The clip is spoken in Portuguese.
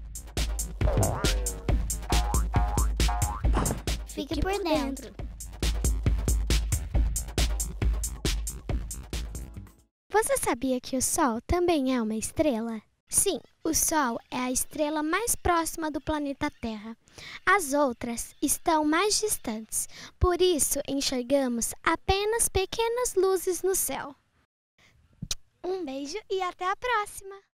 Fique por dentro. Você sabia que o Sol também é uma estrela? Sim, o Sol é a estrela mais próxima do planeta Terra. As outras estão mais distantes, por isso enxergamos apenas pequenas luzes no céu. Um beijo e até a próxima!